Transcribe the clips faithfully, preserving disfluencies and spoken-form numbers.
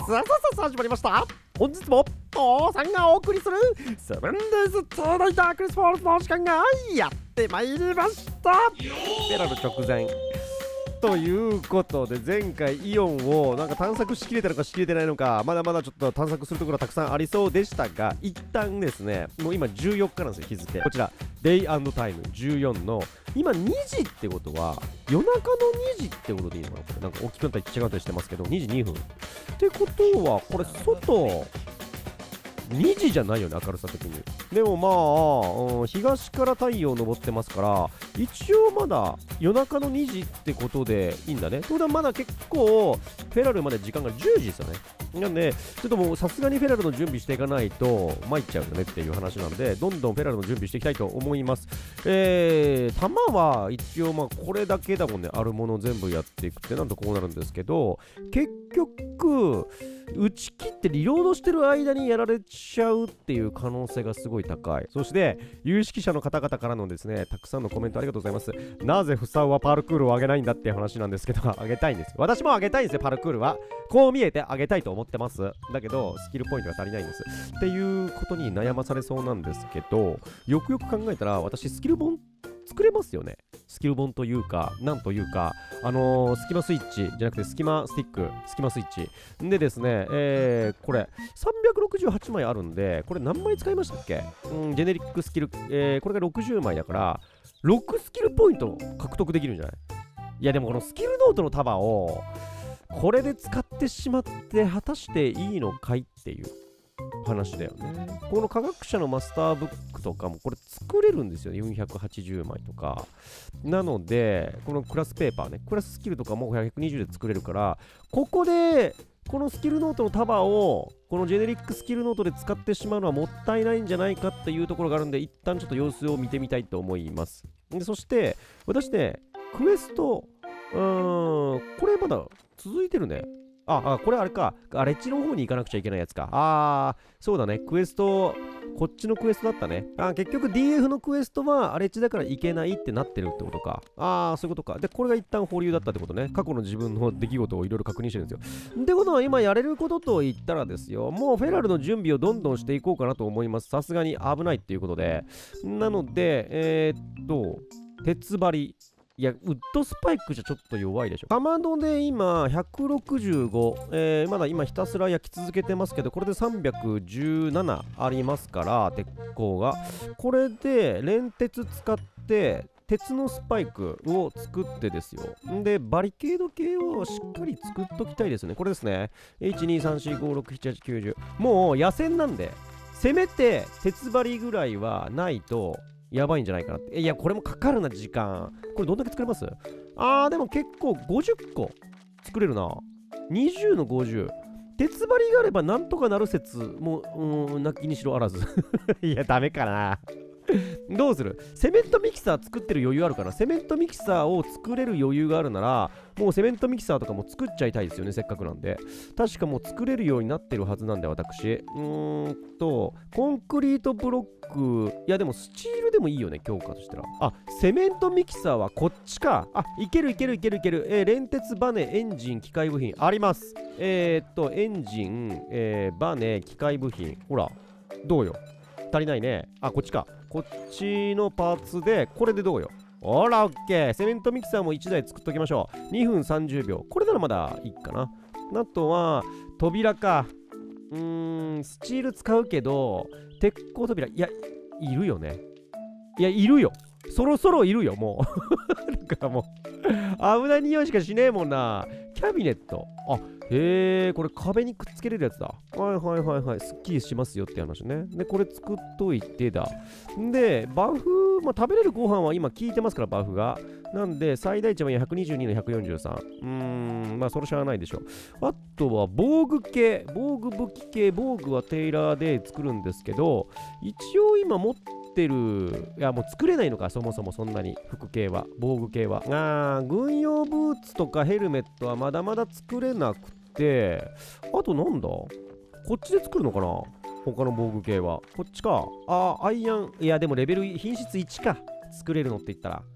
さあさあさあ始まりました。本日も父さんがお送りするセブンデイズツーナイタークリス・フォールズの時間がやってまいりました。ペラル直前ということで、前回イオンをなんか探索しきれたのかしきれてないのか、まだまだちょっと探索するところたくさんありそうでしたが、一旦ですね、もう今じゅうよっかなんですよ、日付。こちらデイ&タイムじゅうよっかの今にじってことは夜中のにじってことでいいのかな。これなんか大きくなったり違ったりしてますけど、にじにふんってことはこれ外にじじゃないよね、明るさ的に。でもまあ、うん、東から太陽昇ってますから、一応まだ夜中のにじってことでいいんだね。ということはまだ結構フェラルまで時間がじゅうじですよね。なんでちょっともうさすがにフェラルの準備していかないと参っちゃうよねっていう話なんで、どんどんフェラルの準備していきたいと思います。えー、弾は一応まあこれだけだもんね、あるもの全部やっていくってなんとこうなるんですけど、結局打ち切ってリロードしてる間にやられちゃうっていう可能性がすごい高い。そして有識者の方々からのですね、たくさんのコメントありがとうございます。なぜフサウはパルクールを上げないんだっていう話なんですけど、上げたいんです。私も上げたいんですよ、パルクールは。こう見えて上げたいと思ってます。だけどスキルポイントが足りないんですっていうことに悩まされそうなんですけど、よくよく考えたら私スキル本作れますよね。スキル本というか、なんというか、あのー、スキマスイッチじゃなくてスキマスティック、スキマスイッチでですね、えー、これさんびゃくろくじゅうはちまいあるんで、これ何枚使いましたっけ？うん、ジェネリックスキル、えー、これがろくじゅうまいだからろくスキルポイント獲得できるんじゃない？いやでもこのスキルノートの束をこれで使ってしまって果たしていいのかいっていう話だよね。この科学者のマスターブックとかもこれ作れるんですよね、よんひゃくはちじゅうまいとか。なのでこのクラスペーパーね、クラススキルとかもひゃくにじゅうで作れるから、ここでこのスキルノートの束をこのジェネリックスキルノートで使ってしまうのはもったいないんじゃないかっていうところがあるんで、一旦ちょっと様子を見てみたいと思います。でそして私ね、クエストうーんこれまだ続いてるね。あ、あ、これあれか。あれっちの方に行かなくちゃいけないやつか。あー、そうだね。クエスト、こっちのクエストだったね。あ、結局 ディーエフ のクエストはあれっちだから行けないってなってるってことか。あー、そういうことか。で、これが一旦保留だったってことね。過去の自分の出来事をいろいろ確認してるんですよ。ってことは今やれることと言ったらですよ、もうフェラルの準備をどんどんしていこうかなと思います。さすがに危ないっていうことで。なので、えー、っと、鉄張り。いや、ウッドスパイクじゃちょっと弱いでしょ。かまどで今ひゃくろくじゅうご、えー、まだ今ひたすら焼き続けてますけど、これでさんびゃくじゅうななありますから、鉄鋼が。これで連鉄使って鉄のスパイクを作ってですよ。んで、バリケード系をしっかり作っときたいですね。これですね。いち、に、さん、よん、ご、ろく、なな、はち、きゅう、じゅう。もう野戦なんで、せめて鉄張りぐらいはないと、やばいんじゃないかなって。いや、これもかかるな、時間。これどんだけ作れます？あー、でも結構ごじゅっこ作れるな。にじゅうのごじゅう。鉄張りがあればなんとかなる説も、うーん、なきにしろあらず。いや、ダメかな。どうする？セメントミキサー作ってる余裕あるかな？セメントミキサーを作れる余裕があるなら、もうセメントミキサーとかも作っちゃいたいですよね、せっかくなんで。確かもう作れるようになってるはずなんで、私。うーんと、コンクリートブロック、いやでもスチールでもいいよね、強化としたら。あ、セメントミキサーはこっちか。あ、いけるいけるいけるいける。えー、連鉄、バネ、エンジン、機械部品あります。えー、っと、エンジン、えー、バネ、機械部品。ほら、どうよ。足りないね。あ、こっちか。こっちのパーツで、これでどうよ。ほら、オッケー。セメントミキサーもいちだい作っときましょう。にふんさんじゅうびょう。これならまだいいかな。あとは、扉か。うーん、スチール使うけど、鉄鋼扉、いや、いるよね。いや、いるよ。そろそろいるよ、もう。なんかもう、危ない匂いしかしねえもんな。キャビネット。あ、へえ、これ壁にくっつけれるやつだ。はいはいはいはい。すっきりしますよって話ね。で、これ作っといてだ。で、バフ、まあ、食べれるご飯は今効いてますから、バフが。なんで、最大値はひゃくにじゅうにのひゃくよんじゅうさん。うーん、まあ、それしゃあないでしょ。あとは、防具系。防具武器系。防具はテイラーで作るんですけど、一応今持ってる、いや、もう作れないのか、そもそもそんなに。服系は。防具系は。あー、軍用ブーツとかヘルメットはまだまだ作れなくて、あとなんだこっちで作るのかな、他の防具系は。こっちか。あー、アイアン。いや、でもレベル、品質いちか。作れるのって言ったら。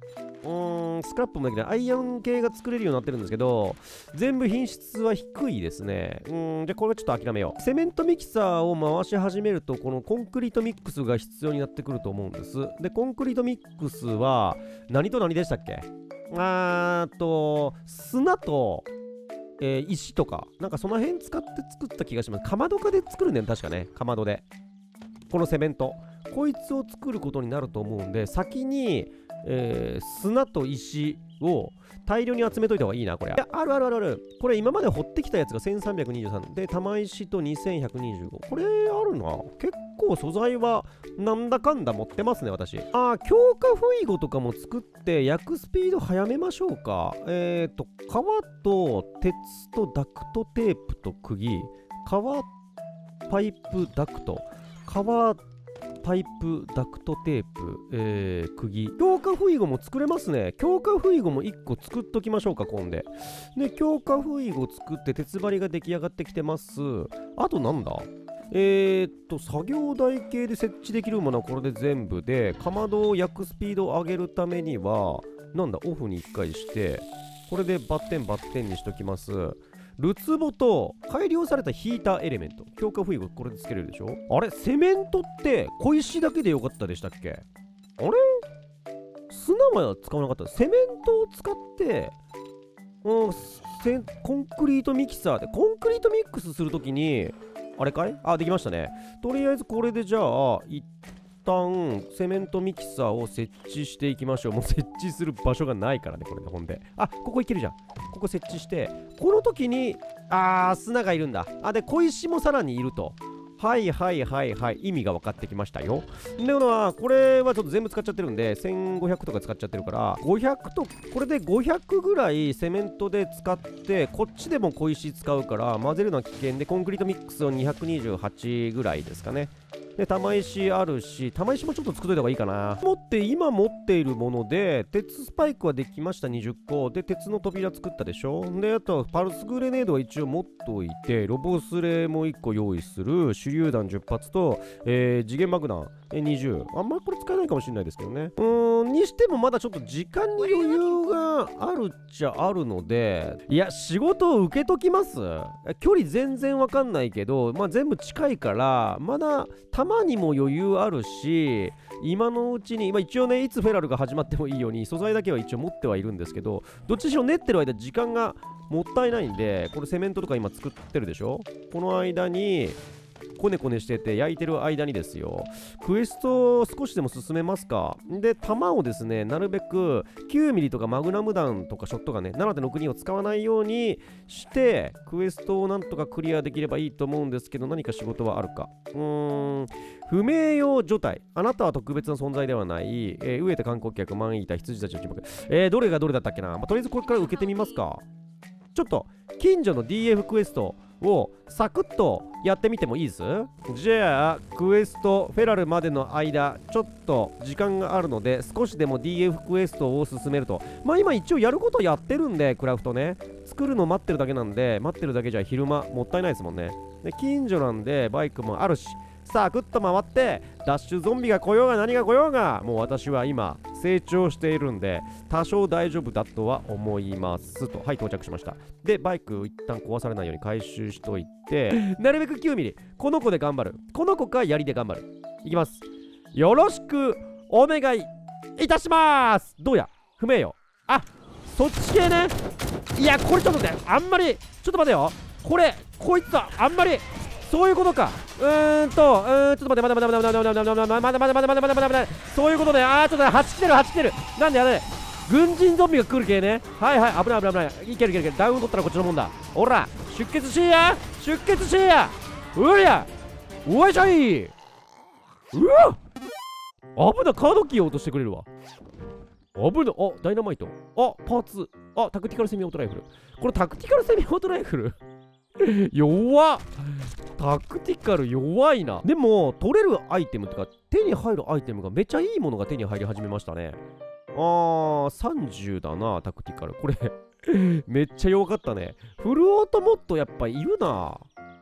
うーん、スクラップもだけど、アイアン系が作れるようになってるんですけど、全部品質は低いですね。うーん、じゃあこれはちょっと諦めよう。セメントミキサーを回し始めると、このコンクリートミックスが必要になってくると思うんです。で、コンクリートミックスは、何と何でしたっけ？あーと、砂と、えー、石とか、なんかその辺使って作った気がします。かまどかで作るんだよ、確かね。かまどで。このセメント。こいつを作ることになると思うんで、先に、えー、砂と石を大量に集めといた方がいいな、これ。いや、あるあるあるある。これ今まで掘ってきたやつがせんさんびゃくにじゅうさんで、玉石とにせんひゃくにじゅうご。これあるな。結構素材はなんだかんだ持ってますね、私。あー、強化フイゴとかも作って焼くスピード早めましょうか。えーと、革と鉄とダクトテープと釘、革パイプダクト、革パイプ、ダクトテープ、えー、釘。強化フイゴも作れますね。強化フイゴもいっこ作っときましょうか、今で。で、強化フイゴ作って鉄張りが出来上がってきてます。あとなんだえーっと、作業台系で設置できるものはこれで全部で、かまどを焼くスピードを上げるためには、なんだ、オフにいっかいして、これでバッテンバッテンにしときます。ルツボと改良されたヒーターエレメント。強化フイゴこれでつけれるでしょ。あれセメントって小石だけでよかったでしたっけ？あれ砂は使わなかった。セメントを使って、うん、セコンクリートミキサーで、コンクリートミックスするときに、あれかいあ、できましたね。とりあえずこれでじゃあ、一旦セメントミキサーを設置していきましょう。もう設置する場所がないからね、これで、ほんで。あ、ここいけるじゃん。ここ設置して、この時に、あー、砂がいるんだ。あ、で、小石もさらにいると。はいはいはいはい。意味が分かってきましたよ。でもは、これはちょっと全部使っちゃってるんで、せんごひゃくとか使っちゃってるから、ごひゃくと、これでごひゃくぐらいセメントで使って、こっちでも小石使うから、混ぜるのは危険で、コンクリートミックスをにひゃくにじゅうはちぐらいですかね。で、玉石あるし、玉石もちょっと作っといた方がいいかな。持って、今持っているもので、鉄スパイクはできました、にじゅっこ。で、鉄の扉作ったでしょ。で、あとはパルスグレネードは一応持っておいて、ロボスレもいっこ用意する、手榴弾じゅっ発と、えー、次元爆弾にじゅう。あんまりこれ使えないかもしれないですけどね。うーん、にしてもまだちょっと時間に余裕があるっちゃあるので、いや、仕事を受けときます。距離全然わかんないけど、まあ全部近いから、まだ、弾にも余裕あるし、今のうちに、まあ、一応ね、いつフェラルが始まってもいいように、素材だけは一応持ってはいるんですけど、どっちにしろ練ってる間、時間がもったいないんで、これセメントとか今作ってるでしょ。この間に、コネコネしてて焼いてる間にですよ、クエストを少しでも進めますか。で、弾をですね、なるべくきゅうミリとかマグナム弾とかショットガンね、ななてんろくに を使わないようにして、クエストをなんとかクリアできればいいと思うんですけど、何か仕事はあるか。うーん、不明誉除隊。あなたは特別な存在ではない。えー、飢えた観光客、マンイーター、羊たちの沈黙。えー、どれがどれだったっけな。まあ、とりあえずこれから受けてみますか。ちょっと、近所の ディーエフ クエストをサクッとやってみてもいいです？じゃあクエストフェラルまでの間ちょっと時間があるので少しでも ディーエフ クエストを進めると。まあ今一応やることやってるんで、クラフトね作るの待ってるだけなんで、待ってるだけじゃ昼間もったいないですもんね。で近所なんでバイクもあるし、サクッと回ってダッシュゾンビが来ようが何が来ようが、もう私は今成長しているんで多少大丈夫だとは思いますと。はい、到着しました。でバイクを一旦壊されないように回収しといてなるべくきゅうミリこの子で頑張る。この子か槍で頑張る。いきます。よろしくお願いいたします。どうや不明よ。あ、そっち系ね。いやこれちょっとね、あんまりちょっと待てよ。これこいつはあんまりそういうことか。うーんと、うーん、ちょっと待って、まだまだまだまだまだまだまだまだまだまだまだまだまだまだそういうことで、あー、ちょっとはち来てる、はち来てる。なんでやれ、軍人ゾンビが来る系ね。はいはい、危ない危ない危ない。いけるいけるいける。ダウン取ったらこっちのもんだ。ほら、出血しや出血しやうりゃおいしょい。うわ危な、カードキーを落としてくれるわ。危な、あ、ダイナマイト。あ、パーツ。あ、タクティカルセミオートライフル。これタクティカルセミオートライフル弱っ。タクティカル弱いな。でも取れるアイテムとか手に入るアイテムがめっちゃいいものが手に入り始めましたね。あーさんじゅうだな。タクティカルこれめっちゃ弱かったね。フルオートモッドやっぱいるな。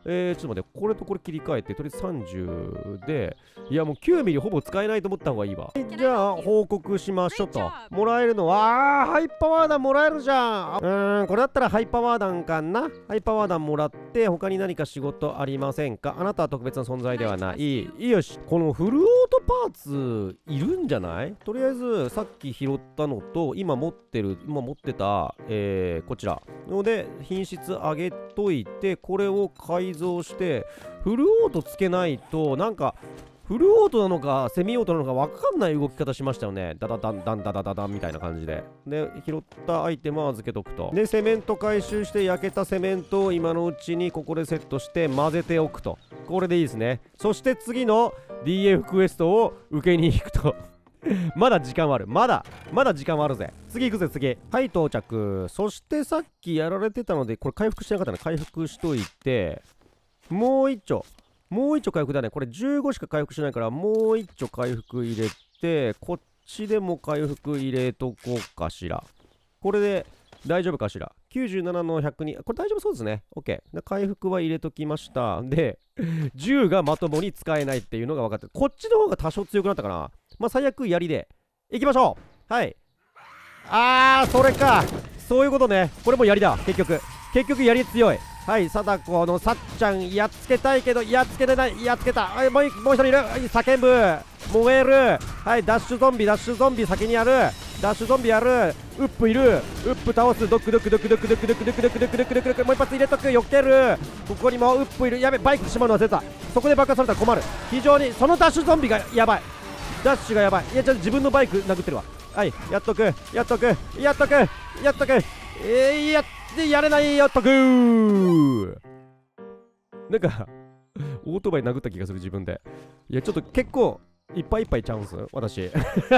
えー、ちょっと待って、これとこれ切り替えて、とりあえずさんじゅうで、いやもうきゅうミリほぼ使えないと思った方がいいわ。じゃあ、報告しましょうと。もらえるのは、あー、ハイパワー弾もらえるじゃん。うーん、これだったらハイパワー弾かな。ハイパワー弾もらって、他に何か仕事ありませんか？あなたは特別な存在ではない。よし、このフルオートパーツ、いるんじゃない？とりあえず、さっき拾ったのと、今持ってる、今持ってた、えー、こちら。ので、品質上げといて、これを改造して、フルオートつけないと、なんか、フルオートなのか、セミオートなのか分かんない動き方しましたよね。ダダダンダンダダダダンみたいな感じで。で、拾ったアイテムは預けとくと。で、セメント回収して、焼けたセメントを今のうちにここでセットして混ぜておくと。これでいいですね。そして次の ディーエフ クエストを受けに行くと。まだ時間はある。まだ、まだ時間はあるぜ。次行くぜ、次。はい、到着。そしてさっきやられてたので、これ回復してなかったね。回復しといて、もう一丁。もう一丁回復だね。これじゅうごしか回復しないから、もう一丁回復入れて、こっちでも回復入れとこうかしら。これで大丈夫かしら。きゅうじゅうななのひゃくに、これ大丈夫そうですね。OK。回復は入れときました。で、銃がまともに使えないっていうのが分かってる。こっちの方が多少強くなったかな。まあ、最悪槍で。行きましょう。はい。あー、それか。そういうことね。これも槍だ。結局。結局槍強い。はい、貞子のさっちゃん、やっつけたいけど、やっつけれない。やっつけた。はい、もうもう一人いる。はい、叫ぶ。燃える。はい、ダッシュゾンビ、ダッシュゾンビ先にやる。ダッシュゾンビやる。ウップいる。ウップ倒す。ドックドックドックドックドックドックドックドックドックドックドックドック。もう一発入れとく。避ける。ここにもウップいる。やべ、バイクしまうの忘れた。そこで爆破されたら困る。非常に、そのダッシュゾンビがやばい。ダッシュがやばい。いや、ちょっと自分のバイク殴ってるわ。はい、やっとく。やっとく。やっとく。やっとく。えー、やってやれない。やっとくー。なんか、オートバイ殴った気がする、自分で。いや、ちょっと結構、いっぱいいっぱいちゃうんす、私。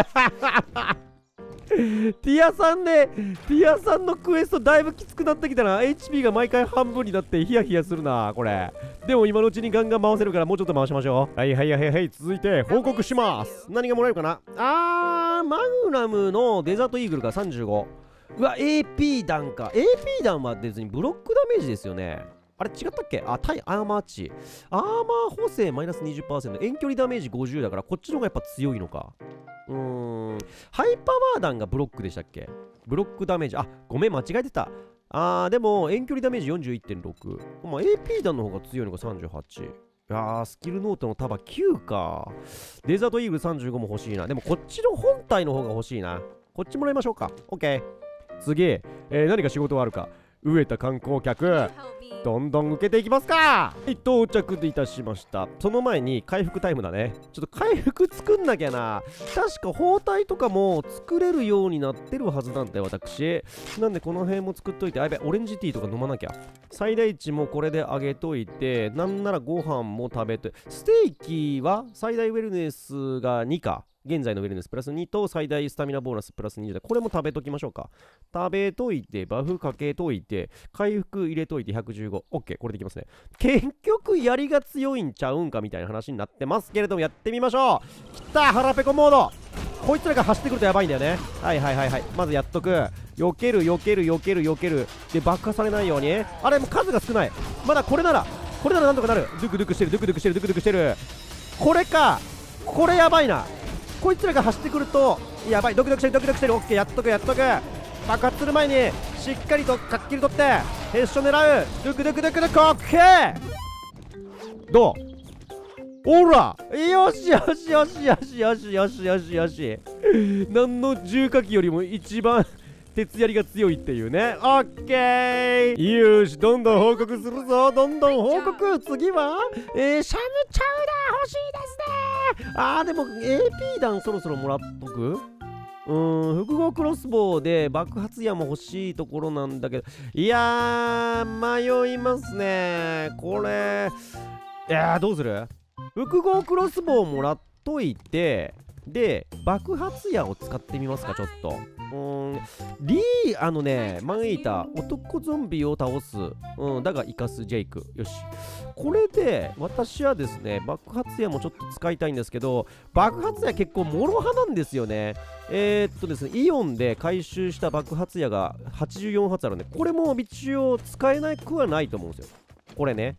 ティアさんで、ティアさんのクエストだいぶきつくなってきたな。エイチピー が毎回半分になってヒヤヒヤするな、これ。でも今のうちにガンガン回せるからもうちょっと回しましょう。はいはいはいはい。続いて報告します。何がもらえるかな。あー、マグナムのデザートイーグルがさんじゅうご。うわ、エーピー 弾か。エーピー 弾は別にブロックダメージですよね。あれ違ったっけ？あ、対アーマー値。アーマー補正マイナス にじゅっパーセント。遠距離ダメージごじゅうだから、こっちの方がやっぱ強いのか。うーん。ハイパワー弾がブロックでしたっけ？ブロックダメージ。あ、ごめん、間違えてた。あー、でも、遠距離ダメージ よんじゅういってんろく。まあ、エーピー 弾の方が強いのがさんじゅうはち。いやー、スキルノートの束きゅうか。デザートイーグルさんじゅうごも欲しいな。でも、こっちの本体の方が欲しいな。こっちもらいましょうか。OK。次、えー、何か仕事はあるか。飢えた観光客。どんどん受けていきますか。はい、到着いたしました。その前に回復タイムだね。ちょっと回復作んなきゃな。確か包帯とかも作れるようになってるはずなんだよ、私。なんでこの辺も作っといて、あ、やべ、オレンジティーとか飲まなきゃ。最大値もこれで上げといて、なんならご飯も食べて、ステーキは最大ウェルネスがにか。現在のウェルネスプラスにと最大スタミナボーナスプラスにじゅうで、これも食べときましょうか。食べといて、バフかけといて、回復入れといてひゃくじゅうご。OK、これでいきますね。結局、槍が強いんちゃうんかみたいな話になってますけれども、やってみましょう。きた、腹ペコモード。こいつらが走ってくるとやばいんだよね。はいはいはいはい。まずやっとく。避ける、避ける、避ける、避ける。で、爆破されないように。あれ、もう数が少ない。まだこれなら、これならなんとかなる。ドゥクドゥクしてる、ドゥクドゥクしてる、ドゥクドゥクしてる。これか。これやばいな。こいつらが走ってくるとやばい。ドクドクしてるドクドクしてる。オッケー、やっとくやっとく。爆発する前にしっかりとかっきり取ってヘッション狙う。ドクドクドクドク。オッケー。どう？ほら、よしよしよしよしよしよしよしよし。何の重火器よりも一番鉄槍が強いっていうね。オッケー。よし、どんどん報告するぞ。どんどん報告。次はえー、シャムチャウダー欲しいですね。あー、でも エーピー 弾そろそろもらっとく。うーん、複合クロスボウで爆発矢も欲しいところなんだけど、いやー、迷いますね。これ、いやー、どうする？複合クロスボウもらっといて、で、爆発矢を使ってみますか、ちょっと。うーん、リー、あのね、マンエイター、男ゾンビを倒す。うん、だが生かすジェイク。よし。これで、私はですね、爆発矢もちょっと使いたいんですけど、爆発矢結構モロ派なんですよね。えー、っとですね、イオンで回収した爆発矢がはちじゅうよん発あるんで、これも一応使えなくはないと思うんですよ。これね。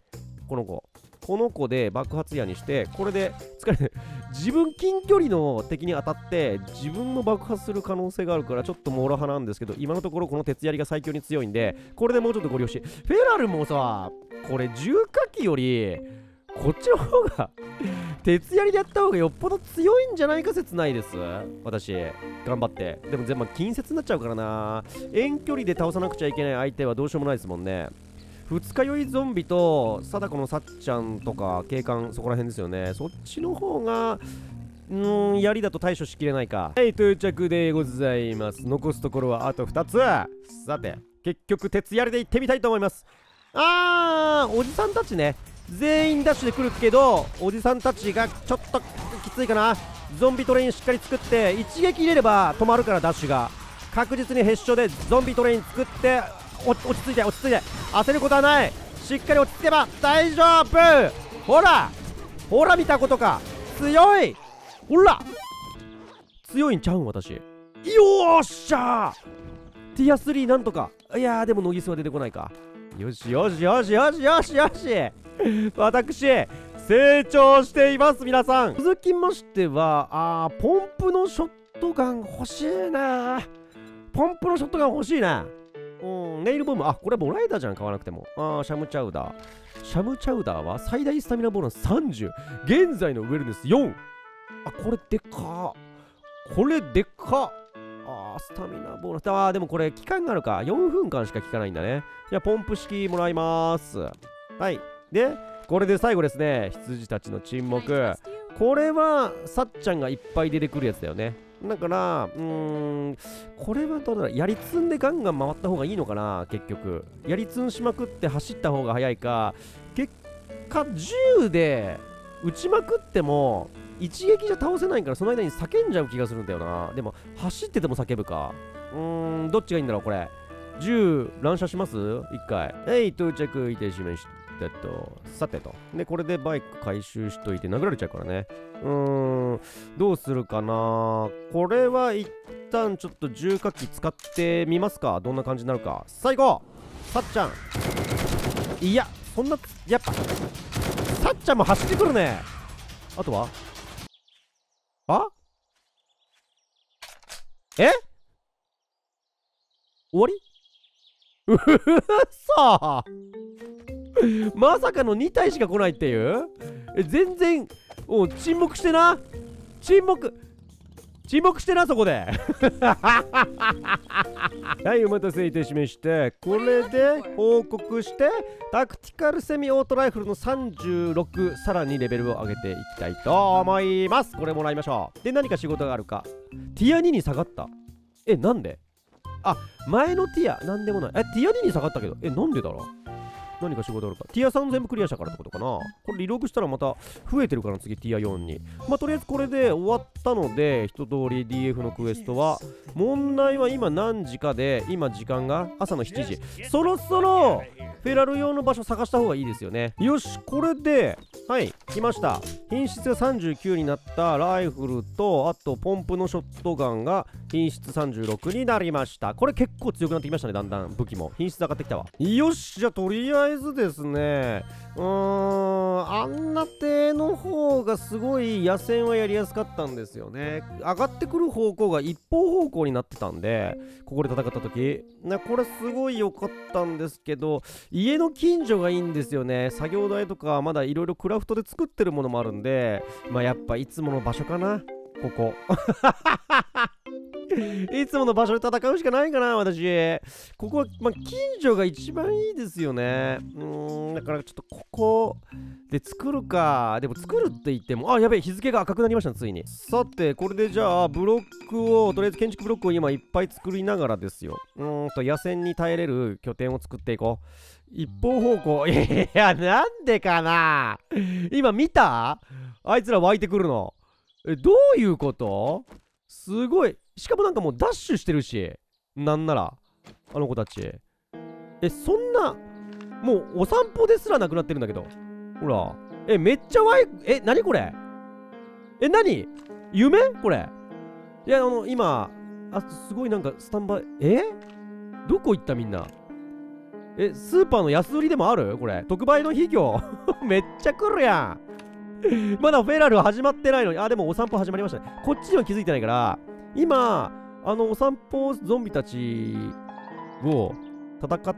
この子。この子で爆発矢にして、これで疲れて、自分近距離の敵に当たって自分も爆発する可能性があるから、ちょっとモーラ派なんですけど、今のところこの鉄槍が最強に強いんで、これでもうちょっとご利用し。フェラルもさ、これ重火器よりこっちの方が鉄槍でやった方がよっぽど強いんじゃないか説ないです。私頑張って。でも全部近接になっちゃうからな。遠距離で倒さなくちゃいけない相手はどうしようもないですもんね。二日酔いゾンビと貞子のさっちゃんとか警官、そこら辺ですよね。そっちの方がうーん槍だと対処しきれないか。はい、到着でございます。残すところはあとふたつ。さて結局鉄槍で行ってみたいと思います。あー、おじさんたちね、全員ダッシュで来るけど、おじさんたちがちょっときついかな。ゾンビトレインしっかり作って一撃入れれば止まるから、ダッシュが確実にへっしょでゾンビトレイン作って、落ち着いて落ち着いて、焦ることはない。しっかり落ち着けば大丈夫。ほらほら見たことか。強い。ほら強いんちゃうん私。よーっしゃー、ティアスリーなんとか。いやーでもノギスは出てこないか。よしよしよしよしよしよし私成長しています皆さん。続きましては、あーポンプのショットガン欲しいな。ポンプのショットガン欲しいな。うん、ネイルボム、あ、これもらえたじゃん、買わなくても。あー、シャムチャウダー。シャムチャウダーは最大スタミナボーナスさんじゅう。現在のウェルネスよん。あ、これでっか。これでっか。あー、スタミナボーナス。あー、でもこれ期間があるか。よんふんかんしか効かないんだね。じゃあ、ポンプ式もらいまーす。はい。で、これで最後ですね。羊たちの沈黙。これは、さっちゃんがいっぱい出てくるやつだよね。だから、うーん、これはどうだろう。やり積んでガンガン回った方がいいのかな、結局。やり積んしまくって走った方が早いか、結果、銃で撃ちまくっても、一撃じゃ倒せないから、その間に叫んじゃう気がするんだよな。でも、走ってても叫ぶか。うーん、どっちがいいんだろう、これ。銃、乱射します一回。はい、到着いたしました。とさてと。で、これでバイク回収しといて殴られちゃうからね。うーん、どうするかな。これは一旦ちょっと重火器使ってみますか。どんな感じになるか。最後さっちゃん。いや、そんな、やっぱ、さっちゃんも走ってくるね。あとはあえ終わりうふふさあまさかのに体しか来ないっていう。え、全然お沈黙してな。沈黙沈黙してな、そこではい、お待たせいたしました。これで報告してタクティカルセミオートライフルのさんじゅうろく、さらにレベルを上げていきたいと思います。これもらいましょう。で、何か仕事があるか。ティアにに下がった。え、なんで。あ、前のティアなんでもない。え、ティアにに下がったけど、え、なんでだろう。何か仕事あるか。ティアさん全部クリアしたからってことかな。これリログしたらまた増えてるから次ティアよんに。まあとりあえずこれで終わったので、一通り ディーエフ のクエストは。問題は今何時かで、今時間が朝のしちじ。そろそろフェラル用の場所探した方がいいですよね。よし、これで、はい、来ました。品質がさんじゅうきゅうになったライフルと、あとポンプのショットガンが品質さんじゅうろくになりました。これ結構強くなってきましたね、だんだん武器も。品質上がってきたわ。よし、じゃあとりあえずですね、うーん、あんな手の方がすごい野戦はやりやすかったんですよね。上がってくる方向が一方方向になってたんで、ここで戦った時、ね、これすごい良かったんですけど、家の近所がいいんですよね。作業台とかまだいろいろクラフトで作ってるものもあるんで、まあやっぱいつもの場所かな、ここいつもの場所で戦うしかないかな、私。ここは、まあ、近所が一番いいですよね。うーん、だからちょっとここで作るか。でも作るって言っても、あ、やべえ、日付が赤くなりましたね、ついに。さて、これでじゃあ、ブロックを、とりあえず建築ブロックを今いっぱい作りながらですよ。うーんと、野戦に耐えれる拠点を作っていこう。一方方向。いや、なんでかな。今見た？あいつら湧いてくるの。え、どういうこと？すごい。しかもなんかもうダッシュしてるし。なんなら。あの子たち。え、そんな、もうお散歩ですらなくなってるんだけど。ほら。え、めっちゃワイ、え、なにこれ？え、なに？夢？これ。いや、あの、今、あ、すごいなんかスタンバイ、え？どこ行ったみんな。 え、スーパーの安売りでもあるこれ。特売の肥料めっちゃ来るやんまだフェラル始まってないのに。あ、でもお散歩始まりましたね。こっちには気づいてないから、今、あのお散歩ゾンビたちを戦って、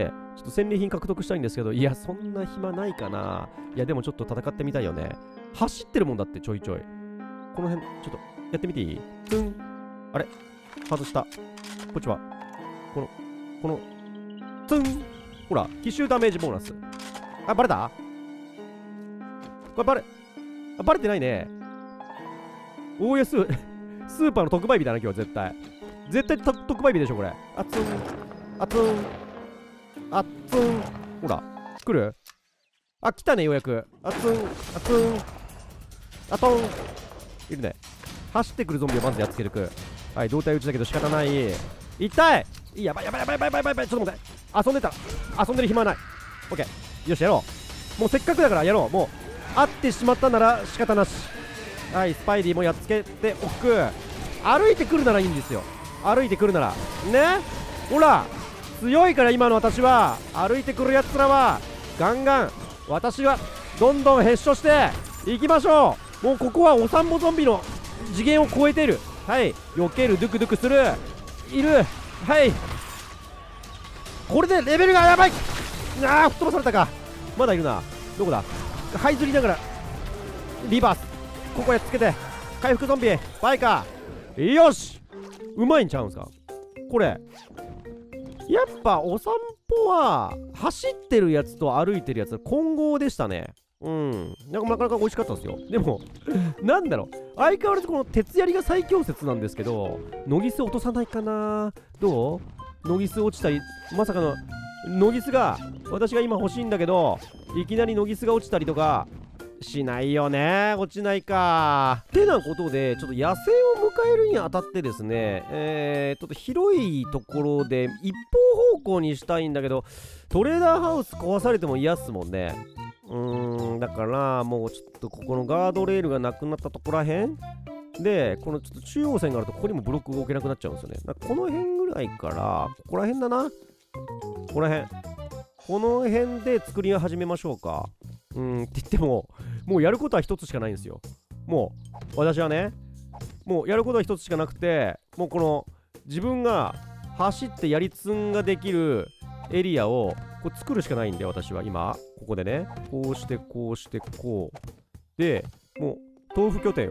ちょっと戦利品獲得したいんですけど、いや、そんな暇ないかな。いや、でもちょっと戦ってみたいよね。走ってるもんだって、ちょいちょい。この辺、ちょっとやってみていい？ツン。あれ外した。こっちは。この、この、ツン。ほら、奇襲ダメージボーナス。あ、バレた？これバレ、あ、バレてないね。オーエス、スーパーの特売日だな、今日絶対。絶対特売日でしょ、これ。あつん。あつん。あつん。ほら、来る？あ、来たね、ようやく。あつん。あつん。あとん。いるね。走ってくるゾンビをまずやっつけてく。はい、胴体打ちだけど仕方ない。痛い！やばいやばいやばいやばいやばいやばい。ちょっと待って。遊んでた。遊んでる暇はない。オッケー。よし、やろう。もうせっかくだからやろう。もう、会ってしまったなら仕方なし。はい、スパイディもやっつけておく。歩いてくるならいいんですよ。歩いてくるなら。ね？ほら！強いから今の私は。歩いてくるやつらは、ガンガン、私がどんどんへっしょしていきましょう。もうここはお散歩ゾンビの次元を超えている。はい、避ける、ドゥクドゥクする。いる。はい。これでレベルがやばい。ああ、吹っ飛ばされたか。まだいるな。どこだ？這いずりながらリバース。ここやっつけて回復ゾンビバイカー。よし、うまいんちゃうんすかこれ。やっぱお散歩は走ってるやつと歩いてるやつ混合でしたね。うん、なかなか美味しかったですよ。でもなんだろう、相変わらずこの鉄槍が最強説なんですけど、ノギス落とさないかな。どう？ノギス落ちたり、まさかのノギスが私が今欲しいんだけど、いきなりノギスが落ちたりとかしないよね。落ちないか。ってなことで、ちょっと野生を迎えるにあたってですね、えー、ちょっと広いところで一方方向にしたいんだけど、トレーダーハウス壊されても嫌っすもんね。うーん、だからもうちょっとここのガードレールがなくなったとこらへんで、このちょっと中央線があるとここにもブロックが置けなくなっちゃうんですよね。だからこの辺ぐらいから、ここら辺だな。ここら辺。この辺で作り始めましょうか。うーんって言っても、もうやることは一つしかないんですよ。もう、私はね、もうやることは一つしかなくて、もうこの自分が走ってやりつんができるエリアをこう作るしかないんで、私は今、ここでね、こうしてこうしてこう。で、もう豆腐拠点よ。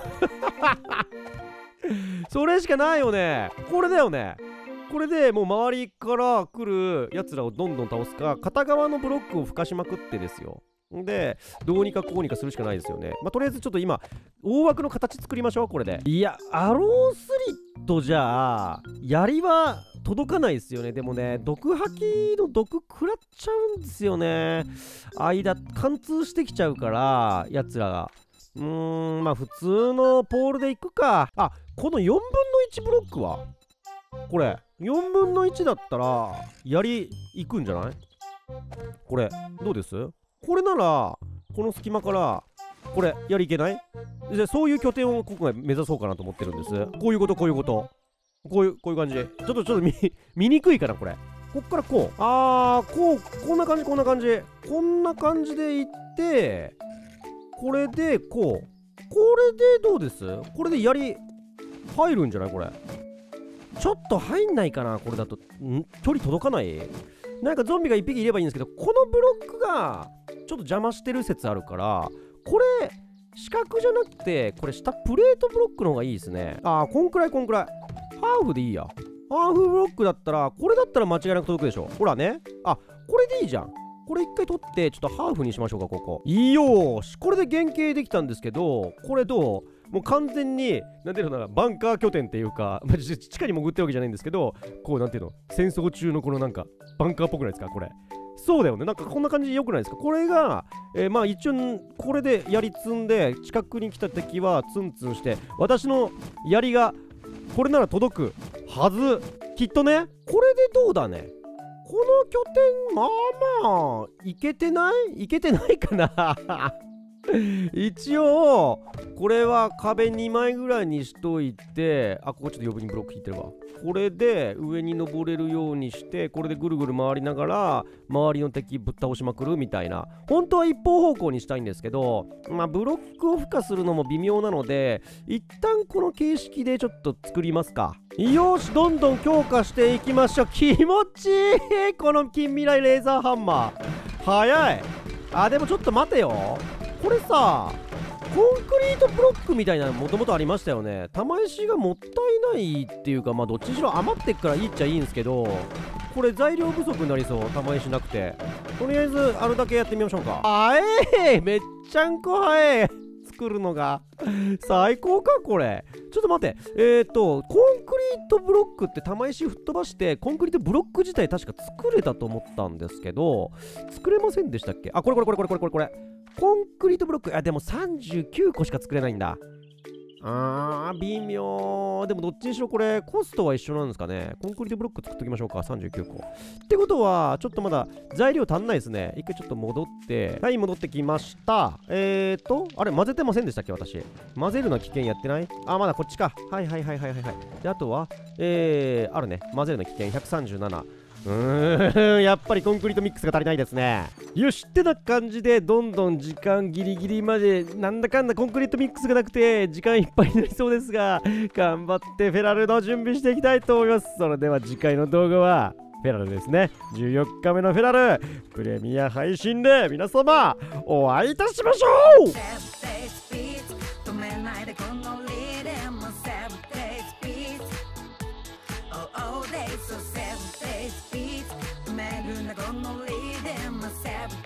それしかないよね。これだよね。これでもう周りから来るやつらをどんどん倒すか、片側のブロックを吹かしまくってですよ。で、どうにかこうにかするしかないですよね。まあ、とりあえずちょっと今、大枠の形作りましょう、これで。いや、アロースリットじゃあ、槍は届かないですよね。でもね、毒吐きの毒食らっちゃうんですよね。間、貫通してきちゃうから、やつらが。うーん、まあ普通のポールでいくか。あ、このよんぶんのいちブロックはこれ、よんぶんのいちだったら、槍いくんじゃない？これ、どうです？これなら、この隙間から、これ、槍いけない？じゃあそういう拠点を今回目指そうかなと思ってるんです。こういうこと、こういうこと。こういう、こういう感じ。ちょっと、ちょっと見、見にくいかな、これ。こっからこう。あー、こう、こんな感じ、こんな感じ。こんな感じでいって、これで、こう。これでどうです？これで槍、入るんじゃないこれ。ちょっと入んないかなこれだと。ん？距離届かない？なんかゾンビがいっぴきいればいいんですけど、このブロックがちょっと邪魔してる説あるから、これ四角じゃなくて、これ下プレートブロックの方がいいですね。ああ、こんくらいこんくらい。ハーフでいいや。ハーフブロックだったら、これだったら間違いなく届くでしょ。ほらね。あ、これでいいじゃん。これ一回取って、ちょっとハーフにしましょうか、ここ。いいよーし。これで原型できたんですけど、これどう？もう完全に、なんていうのかな、バンカー拠点っていうか、まあ、地下に潜ってるわけじゃないんですけど、こう、なんていうの、戦争中のこのなんか、バンカーっぽくないですか、これ。そうだよね。なんかこんな感じでよくないですか。これが、えー、まあ一応、これで槍積んで、近くに来た敵はツンツンして、私の槍が、これなら届くはず。きっとね。これでどうだね。この拠点、まあまあ、いけてないいけてないかな一応これは壁にまいぐらいにしといて、あ、ここちょっと余分にブロック引いてるわ。これで上に登れるようにして、これでぐるぐる回りながら周りの敵ぶっ倒しまくるみたいな。本当は一方方向にしたいんですけど、まあブロックを付加するのも微妙なので、一旦この形式でちょっと作りますか。よし、どんどん強化していきましょう。気持ちいいこの近未来レーザーハンマー。早い。あ、でもちょっと待てよ。これさ、コンクリートブロックみたいなのもともとありましたよね。玉石がもったいないっていうか、まあどっちにしろ余ってっからいいっちゃいいんですけど、これ材料不足になりそう。玉石なくて。とりあえずあるだけやってみましょうか。あえーめっちゃんこ早い作るのが最高かこれ。ちょっと待って、えーとコンクリートブロックって玉石吹っ飛ばしてコンクリートブロック自体確か作れたと思ったんですけど、作れませんでしたっけ。あ、これこれこれこれこれこれこれコンクリートブロック、あ、でもさんじゅうきゅうこしか作れないんだ。あー、微妙。でもどっちにしろこれコストは一緒なんですかね。コンクリートブロック作っときましょうか。さんじゅうきゅうこってことはちょっとまだ材料足んないですね。一回ちょっと戻って、はい、戻ってきました。えーとあれ混ぜてませんでしたっけ私。混ぜるの危険やってない。あ、まだこっちか。はいはいはいはいはいはい。で、あとはえーあるね、混ぜるの危険ひゃくさんじゅうなな。うーん、やっぱりコンクリートミックスが足りないですね。よしってな感じで、どんどん時間ギリギリまでなんだかんだコンクリートミックスがなくて時間いっぱいになりそうですが、頑張ってフェラルの準備していきたいと思います。それでは次回の動画はフェラルですね。じゅうよっかめのフェラルプレミア配信で皆様お会いいたしましょ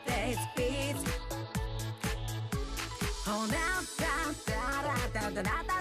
う。Oh, now, da, da, da, da, da, da.